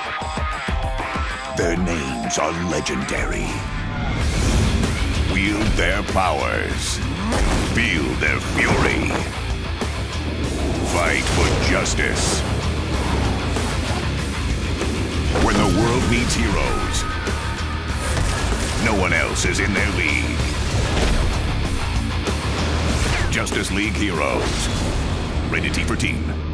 Their names are legendary. Wield their powers. Feel their fury. Fight for justice. When the world needs heroes, no one else is in their league. Justice League Heroes. Rated T for Teen.